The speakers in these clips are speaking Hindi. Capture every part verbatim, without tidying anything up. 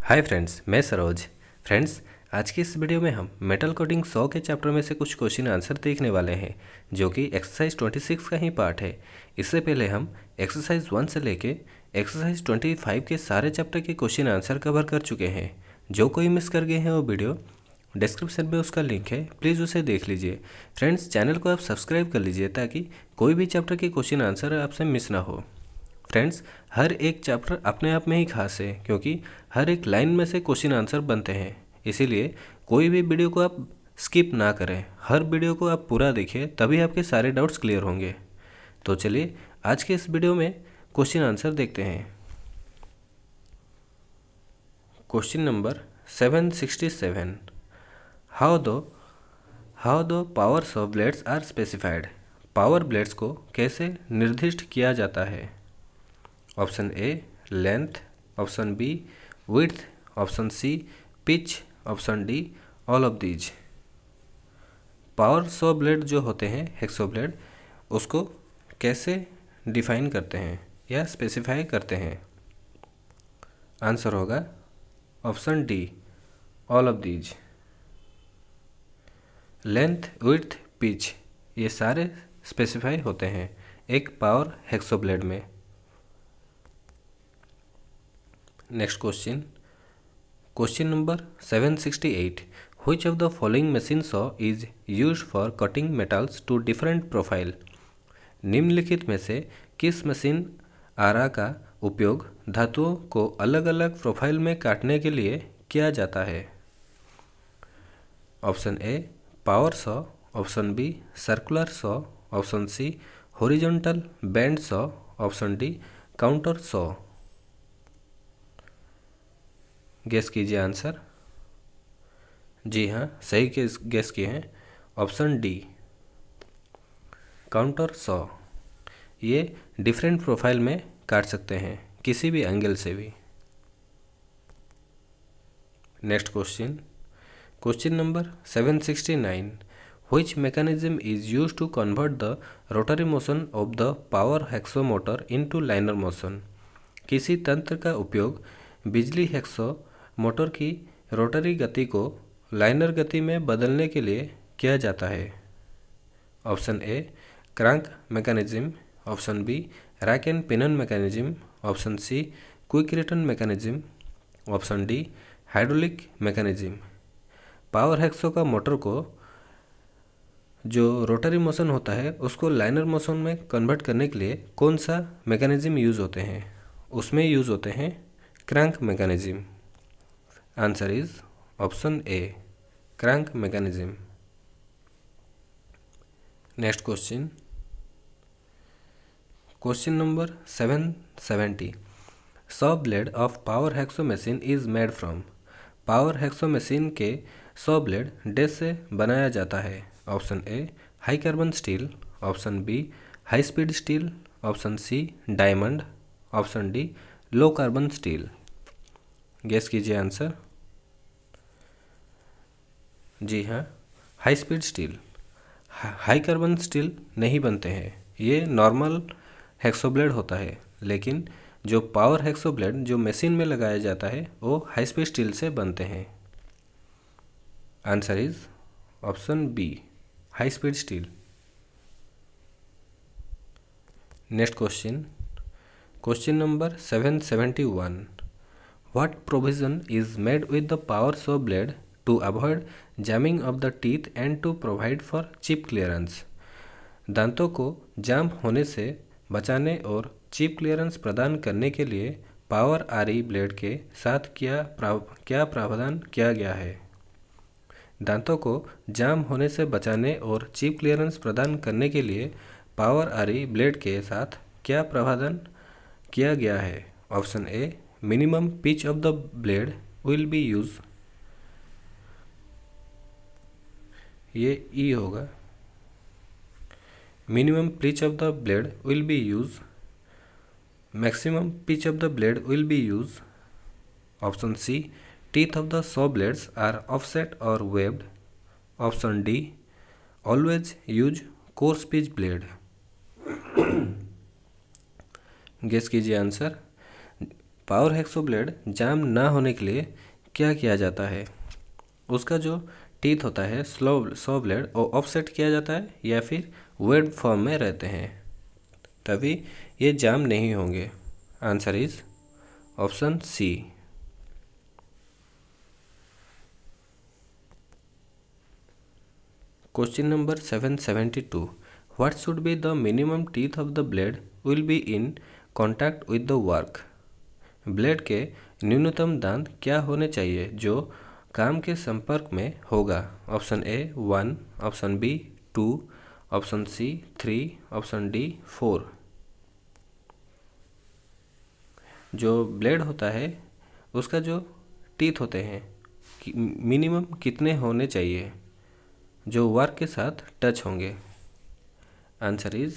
हाय फ्रेंड्स, मैं सरोज। फ्रेंड्स, आज की इस वीडियो में हम मेटल कोटिंग सौ के चैप्टर में से कुछ क्वेश्चन आंसर देखने वाले हैं, जो कि एक्सरसाइज छब्बीस का ही पार्ट है। इससे पहले हम एक्सरसाइज वन से लेके एक्सरसाइज पच्चीस के सारे चैप्टर के क्वेश्चन आंसर कवर कर चुके हैं। जो कोई मिस कर गए हैं वो वीडियो डिस्क्रिप्शन में उसका लिंक है, प्लीज़ उसे देख लीजिए। फ्रेंड्स, चैनल को आप सब्सक्राइब कर लीजिए ताकि कोई भी चैप्टर के क्वेश्चन आंसर आपसे मिस ना हो। फ्रेंड्स, हर एक चैप्टर अपने आप में ही खास है, क्योंकि हर एक लाइन में से क्वेश्चन आंसर बनते हैं। इसीलिए कोई भी वीडियो को आप स्किप ना करें, हर वीडियो को आप पूरा देखिए, तभी आपके सारे डाउट्स क्लियर होंगे। तो चलिए आज के इस वीडियो में क्वेश्चन आंसर देखते हैं। Question number seven sixty seven, how do how do powers of blades are specified. Power blades को कैसे निर्दिष्ट किया जाता है? Option A length, option B width, option C pitch, option D all of these. Power saw blade जो होते हैं हेक्सो ब्लेड, उसको कैसे डिफाइन करते हैं या स्पेसिफाई करते हैं? आंसर होगा option D all of these. Length, width, pitch ये सारे स्पेसिफाई होते हैं एक पावर हेक्सो ब्लेड में। Next question, question number seven sixty eight, which of the following machine saw is use for cutting metals to different profile. निम्नलिखित में से किस मशीन आरा का उपयोग धातुओं को अलग अलग प्रोफाइल में काटने के लिए किया जाता है? Option A power saw, option B circular saw, option C horizontal band saw, option D counter saw. Guess कीजिए आंसर। जी हाँ, सही गेस गेस किए हैं, ऑप्शन डी काउंटर सॉ। ये डिफरेंट प्रोफाइल में काट सकते हैं किसी भी एंगल से भी। Next question, question number seven sixty nine, which mechanism is used to convert the rotary motion of the power hacksaw motor into liner motion. किसी तंत्र का उपयोग बिजली हेक्सो मोटर की रोटरी गति को लाइनर गति में बदलने के लिए किया जाता है? Option A crank mechanism, option B rack and pinion mechanism, option C quick return mechanism, option D hydraulic mechanism. Power hacksaw का मोटर को जो रोटरी मोशन होता है उसको लाइनर मोशन में कन्वर्ट करने के लिए कौन सा मैकेनिज्म यूज़ होते हैं? उसमें यूज़ होते हैं crank mechanism. Answer is option A crank mechanism. Next question, question number seven seventy, saw blade of power hacksaw machine is made from. Power hacksaw machine के सॉ ब्लेड डैश से बनाया जाता है? Option A high carbon steel, option B high speed steel, option C diamond, option D low carbon steel. Guess कीजिए आंसर। जी हाँ, high speed steel. High carbon steel नहीं बनते हैं, ये नॉर्मल हेक्सो ब्लेड होता है, लेकिन जो पावर हेक्सो ब्लेड जो मशीन में लगाया जाता है वो हाई स्पीड स्टील से बनते हैं। Answer is option B high speed steel. Next question, question number seven seventy one, what provision is made with the power saw blade to avoid jamming of the teeth and to provide for chip clearance. दांतों को जाम होने से बचाने और चिप क्लियरेंस प्रदान करने के लिए पावर आरी ब्लेड के साथ क्या प्राव, क्या प्रावधान किया गया है? दांतों को जाम होने से बचाने और चिप क्लियरेंस प्रदान करने के लिए पावर आरी ब्लेड के साथ क्या प्रावधान किया गया है? Option A minimum pitch of the blade will be use, ये ई होगा। Minimum pitch of the blade will be use, maximum pitch of the blade will be use, option C teeth of the saw blades are offset और waved, option D always use coarse pitch blade. Guess कीजिए answer. Power hacksaw blade jam ना होने के लिए क्या किया जाता है? उसका जो टीथ होता है स्लो सौ ब्लेड वो ऑफसेट किया जाता है या फिर वेड फॉर्म में रहते हैं, तभी ये जाम नहीं होंगे। Answer is option C. Question number seven seventy two, what should be the minimum teeth of the blade will be in contact with the work? Blade के न्यूनतम दांत क्या होने चाहिए जो काम के संपर्क में होगा? Option A one, option B two, option C three, option D four. जो ब्लेड होता है उसका जो टीथ होते हैं कि मिनिमम कितने होने चाहिए जो वर्क के साथ टच होंगे? Answer is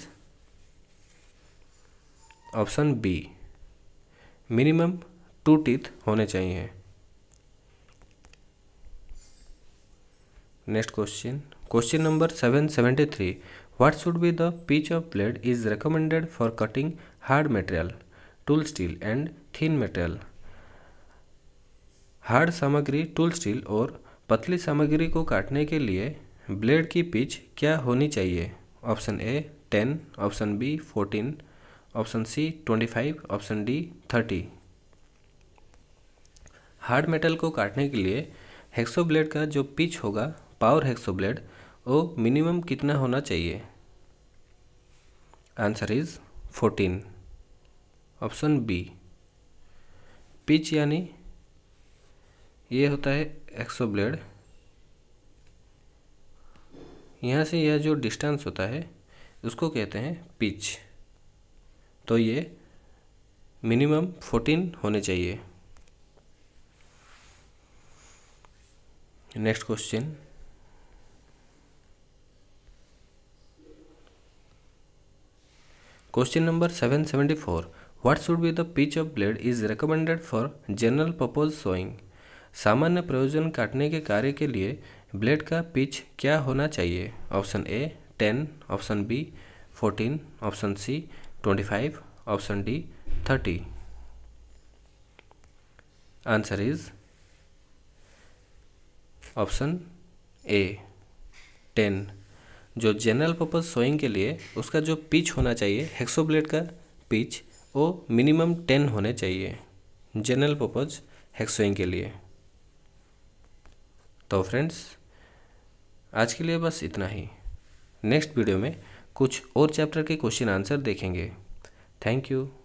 option B, minimum two teeth होने चाहिए। Next question, question number seven seventy three, what should be the pitch of blade is recommended for cutting hard material, tool steel and thin material? Hard सामग्री टूल स्टील और पतली सामग्री को काटने के लिए ब्लेड की पिच क्या होनी चाहिए? Option A ten, option B fourteen, option C twenty five, option D thirty. Hard metal को काटने के लिए हेक्सो ब्लेड का जो पिच होगा पावर हेक्सो ब्लेड वो मिनिमम कितना होना चाहिए? Answer is fourteen, option B. Pitch यानी ये होता है हेक्सो ब्लेड, यहाँ से यह जो डिस्टेंस होता है उसको कहते हैं पिच, तो ये मिनिमम फोर्टीन होने चाहिए। Next question, question number seven seventy four, what should be the pitch of blade is recommended for general purpose sawing? सामान्य प्रयोजन काटने के कार्य के लिए ब्लेड का पिच क्या होना चाहिए? Option A ten, option B fourteen, option C twenty five, option D thirty. Answer is option A ten. जो जनरल पर्पज सोइंग के लिए उसका जो पिच होना चाहिए हेक्सो ब्लेड का पिच वो मिनिमम टेन होने चाहिए जनरल पर्पज हेक्सोइंग के लिए। तो फ्रेंड्स आज के लिए बस इतना ही। नेक्स्ट वीडियो में कुछ और चैप्टर के क्वेश्चन आंसर देखेंगे। Thank you.